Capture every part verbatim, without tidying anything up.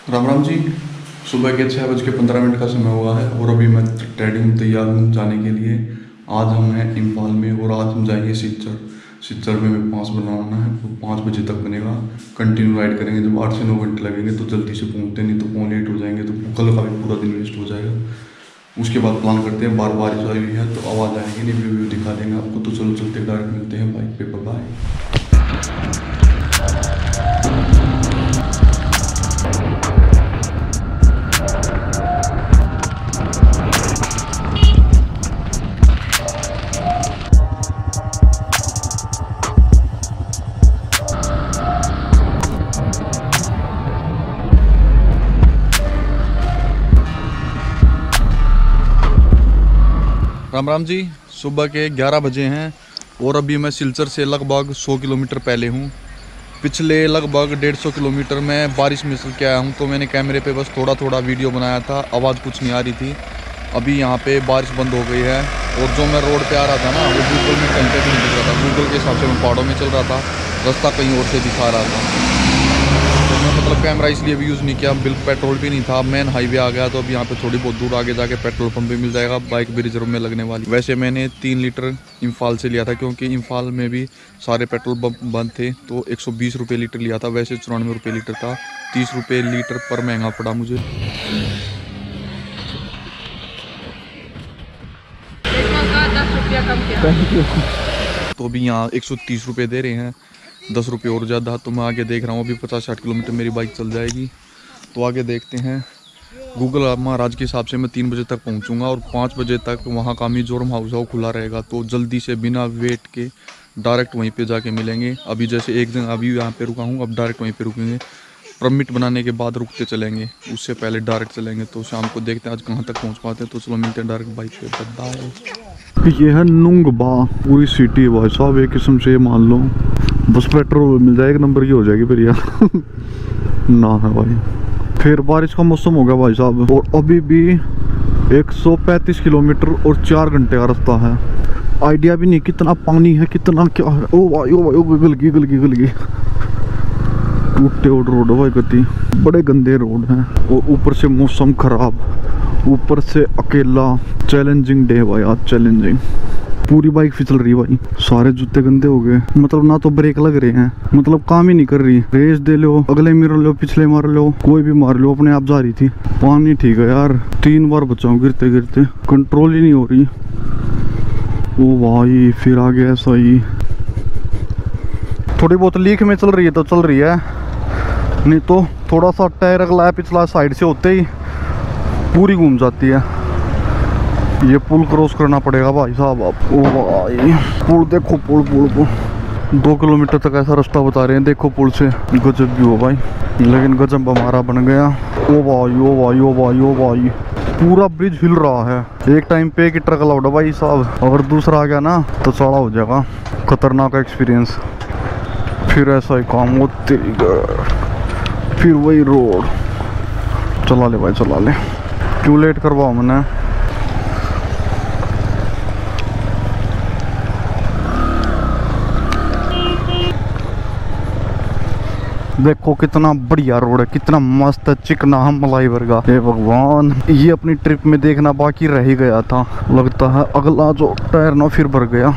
राम राम जी। सुबह के छः बज के पंद्रह मिनट का समय हुआ है और अभी मैं ट्रेडिंग में तैयार हूँ जाने के लिए। आज हम हैं इम्फाल में और आज हम जाएंगे सिलचर। सिलचर में हमें पाँच बनाना है, वो पाँच बजे तक बनेगा। कंटिन्यू राइड करेंगे, जब आठ से नौ घंटे लगेंगे तो जल्दी से पहुँचते, नहीं तो पौने लेट हो जाएंगे तो कल का भी पूरा दिन वेस्ट हो जाएगा। उसके बाद प्लान करते हैं, बार बारिश आई हुई है तो आवाज़ आएगी नहीं, व्यू व्यू दिखा देंगे आपको। तो चलो चलते डायरेक्ट मिलते हैं बाइक पे। बाय। राम राम जी। सुबह के ग्यारह बजे हैं और अभी मैं सिलचर से लगभग सौ किलोमीटर पहले हूँ। पिछले लगभग डेढ़ सौ किलोमीटर में बारिश में चल के आया हूँ, तो मैंने कैमरे पे बस थोड़ा थोड़ा वीडियो बनाया था, आवाज़ कुछ नहीं आ रही थी। अभी यहाँ पे बारिश बंद हो गई है और जो मैं रोड पे आ रहा था ना, वो गूगल में कहीं पे भी नहीं दिख रहा था। गूगल के हिसाब से मैं पहाड़ों में चल रहा था, रास्ता कहीं और से दिखा रहा था। तो मैं मतलब कैमरा इसलिए भी यूज़ नहीं किया, बिल्कुल पेट्रोल भी नहीं था। मेन हाईवे आ गया तो अब यहाँ पे थोड़ी बहुत दूर आगे जाके पेट्रोल पंप भी मिल जाएगा, बाइक भी रिजर्व में लगने वाली। वैसे मैंने तीन लीटर इम्फाल से लिया था, क्योंकि इम्फाल में भी सारे पेट्रोल पंप बंद थे, तो एक सौ बीस रुपये लीटर लिया था। वैसे चौरानवे रुपये लीटर था, तीस रुपये लीटर पर महंगा पड़ा मुझे। Thank you. तो अभी यहाँ एक सौ तीस रुपये दे रहे हैं, दस रुपये और ज़्यादा। तो मैं आगे देख रहा हूँ, अभी पचास साठ किलोमीटर मेरी बाइक चल जाएगी। तो आगे देखते हैं। गूगल महाराज के हिसाब से मैं तीन बजे तक पहुँचूँगा और पाँच बजे तक वहाँ का मिजोरम हाउस है वो खुला रहेगा। तो जल्दी से बिना वेट के डायरेक्ट वहीं पे जाके मिलेंगे। अभी जैसे एक दिन अभी यहाँ पे रुका हूँ, अब डायरेक्ट वहीं पे रुकेंगे। परमिट बनाने के बाद रुकते चलेंगे, उससे पहले डायरेक्ट चलेंगे। तो शाम को देखते हैं आज कहाँ तक पहुँच पाते हैं। तो चलो मिलते हैं डायरेक्ट बाइक पे। बाय। ये है नुंगबा, पूरी सिटी है भाई साहब, एक किस्म से मान लो बस पेट्रोल मिल जाए एक नंबर की हो जाएगी फिर यार। ना है भाई। फिर बारिश का मौसम हो गया भाई साहब, और अभी भी एक सौ पैंतीस किलोमीटर और चार घंटे का रास्ता है। आइडिया भी नहीं कितना पानी है, कितना क्या है। ओ भाई ओ भाई ओ गल गई गल गई गल गई। टूटे और रोड है भाई, गति बड़े गंदे रोड हैं, और ऊपर से मौसम खराब, ऊपर से अकेला। चैलेंजिंग डे भाई आज, चैलेंजिंग। पूरी बाइक फिसल रही भाई, सारे जूते गंदे हो गए। मतलब ना तो ब्रेक लग रहे हैं, मतलब काम ही नहीं कर रही। रेस दे लो, अगले मिरर लो, पिछले मार लो, कोई भी मार लो, अपने आप जा रही थी। पानी ठीक है यार, तीन बार बचाऊं गिरते गिरते, कंट्रोल ही नहीं हो रही। ओ भाई फिर आ गया ऐसा ही। थोड़ी बहुत लीक में चल रही है तो चल रही है, नहीं तो थोड़ा सा टायर अगला पिछला साइड से होते ही पूरी घूम जाती है। ये पुल क्रॉस करना पड़ेगा भाई साहब आप। ओ भाई पुल देखो, पुल पुल को दो किलोमीटर तक ऐसा रास्ता बता रहे हैं, देखो पुल से। गजब भी हो भाई, लेकिन गजब हमारा बन गया। ओ भाई ओ भाई ओ भाई ओ भाई, पूरा ब्रिज हिल रहा है। एक टाइम पे एक ट्रक अलाउड है भाई साहब, अगर दूसरा आ गया ना तो चौड़ा हो जाएगा। खतरनाक एक्सपीरियंस। फिर ऐसा ही काम होते, फिर वही रोड। चला ले भाई चला ले, क्यों लेट करवाओ मैंने। देखो कितना बढ़िया रोड है, कितना मस्त चिकना हम मलाई वर्गा। हे भगवान, ये अपनी ट्रिप में देखना बाकी रह ही गया था। लगता है अगला जो टायर ना फिर भर गया।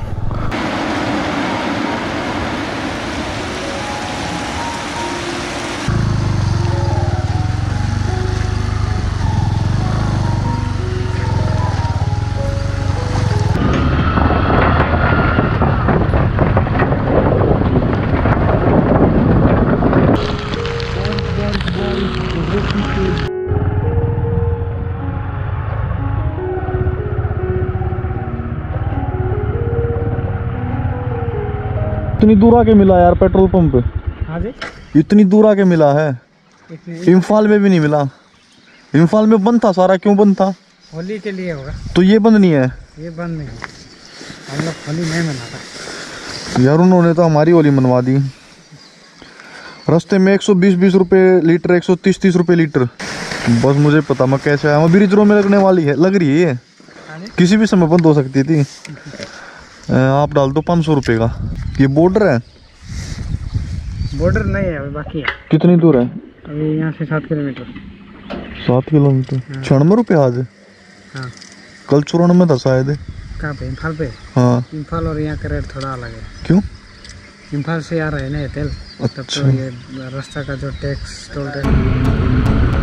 इतनी दूर आके मिला यार पेट्रोल पंप। हाँ जी, इतनी दूर आके मिला है, इम्फाल में भी नहीं मिला। इम्फाल में बंद था सारा, क्यों बंद था? होली के लिए होगा। तो ये बंद नहीं है? ये बंद नहीं है, हम लोग होली नहीं मनाता यार। उन्होंने तो हमारी होली मनवा दी। रास्ते में एक सौ बीस बीस रुपये लीटर, एक सौ तीस तीस रुपये लीटर। बस मुझे पता मैं कैसे आया हूँ। ब्रिज रोड में लगने वाली है, लग रही है, किसी भी समय बंद हो सकती थी। आप डाल दो पाँच सौ रुपये का। ये बॉर्डर है? बॉर्डर नहीं है, बाकी है। कितनी दूर है? अभी यहाँ से सात किलोमीटर। सात किलोमीटर छियानवे रुपये आज। हाँ कल चौरानवे था शायद। कहाँ पे? इम्फाल पे? हाँ इम्फाल और यहाँ का रेट थोड़ा अलग है। क्यों? इम्फाल से आ रहा है ना ये तेल। अच्छा। तब तो ये रास्ता का जो टैक्स टोल टैक्स।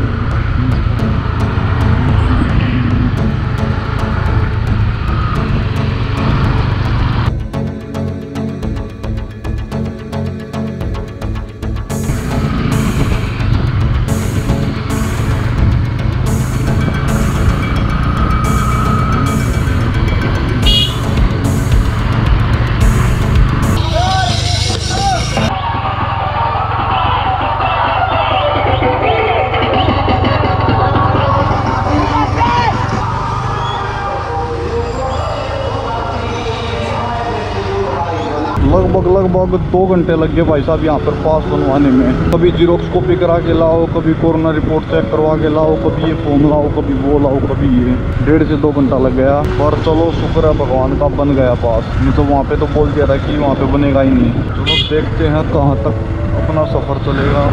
लगभग लगभग दो घंटे लग गए भाई साहब यहाँ पर पास बनवाने में। कभी जीरोक्स कॉपी करा के लाओ, कभी कोरोना रिपोर्ट चेक करवा के लाओ, कभी ये फॉर्म लाओ, कभी वो लाओ, कभी ये। डेढ़ से दो घंटा लग गया। पर चलो शुक्र है भगवान का बन गया पास, नहीं तो वहाँ पे तो बोल दिया था कि वहाँ पे बनेगा ही नहीं। चलो देखते हैं कहाँ तक अपना सफ़र चलेगा।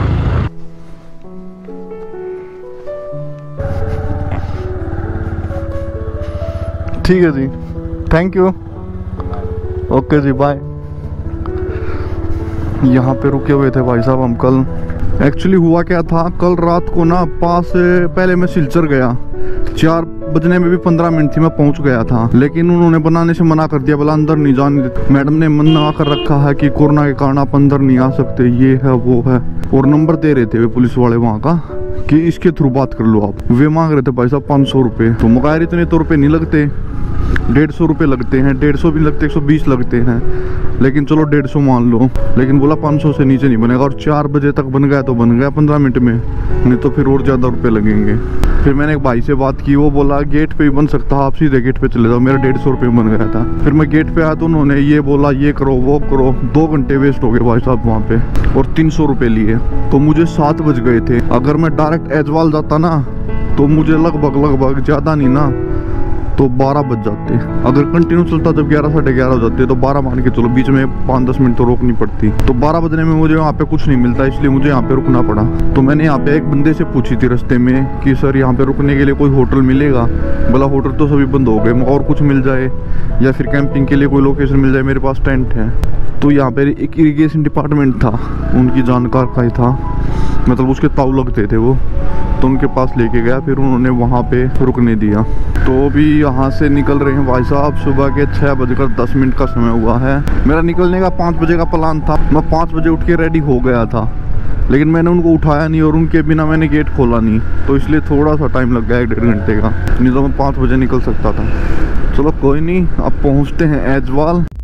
ठीक है जी, थैंक यू, ओके जी, बाय। यहाँ पे रुके हुए थे भाई साहब हम कल। एक्चुअली हुआ क्या था, कल रात को ना पास से पहले मैं सिलचर गया, चार बजने में भी पंद्रह मिनट थी, मैं पहुंच गया था। लेकिन उन्होंने बनाने से मना कर दिया, बोला अंदर नहीं जाने देते। मैडम ने मना कर रखा है कि कोरोना के कारण आप अंदर नहीं आ सकते, ये है वो है। और नंबर दे रहे थे वे पुलिस वाले वहाँ का कि इसके थ्रू बात कर लो आप। वे मांग रहे थे भाई साहब पाँच सौ रुपये। तो मगायर इतने तो रुपये नहीं लगते, डेढ़ सौ रुपये लगते हैं, डेढ़ सौ भी लगते, एक सौ बीस लगते हैं। लेकिन चलो डेढ़ सौ मान लो, लेकिन बोला पाँच सौ से नीचे नहीं बनेगा। और चार बजे तक बन गया तो बन गया पंद्रह मिनट में, नहीं तो फिर और ज़्यादा रुपये लगेंगे। फिर मैंने एक भाई से बात की, वो बोला गेट पे ही बन सकता है, आप सीधे गेट पे चले जाओ। मेरा डेढ़ सौ रुपये बन गया था। फिर मैं गेट पे आया तो उन्होंने ये बोला ये करो वो करो, दो घंटे वेस्ट हो गए भाई साहब वहाँ पे, और तीन सौ रुपये लिए। तो मुझे सात बज गए थे। अगर मैं डायरेक्ट एजवाल जाता ना तो मुझे लगभग लगभग ज़्यादा नहीं ना तो बारह बज जाते। अगर कंटिन्यू चलता जब ग्यारह साढ़े ग्यारह हो जाते तो बारह मान के चलो, बीच में पाँच दस मिनट तो रोकनी पड़ती। तो बारह बजने में मुझे यहाँ पे कुछ नहीं मिलता, इसलिए मुझे यहाँ पे रुकना पड़ा। तो मैंने यहाँ पे एक बंदे से पूछी थी रास्ते में कि सर यहाँ पे रुकने के लिए कोई होटल मिलेगा। बोला होटल तो सभी बंद हो गए, और कुछ मिल जाए या फिर कैंपिंग के लिए कोई लोकेशन मिल जाए, मेरे पास टेंट है। तो यहाँ पे एक इरीगेशन डिपार्टमेंट था, उनकी जानकार का ही था, मतलब उसके ताऊ लगते थे वो। तो उनके पास लेके गया, फिर उन्होंने वहाँ पे रुकने दिया। तो अभी यहाँ से निकल रहे हैं भाई साहब, सुबह के छः बजकर दस मिनट का समय हुआ है। मेरा निकलने का पाँच बजे का प्लान था, मैं पाँच बजे उठ के रेडी हो गया था, लेकिन मैंने उनको उठाया नहीं और उनके बिना मैंने गेट खोला नहीं, तो इसलिए थोड़ा सा टाइम लग गया एक डेढ़ घंटे का, नहीं तो मैं पाँच बजे निकल सकता था। चलो कोई नहीं, अब पहुँचते हैं एजवाल।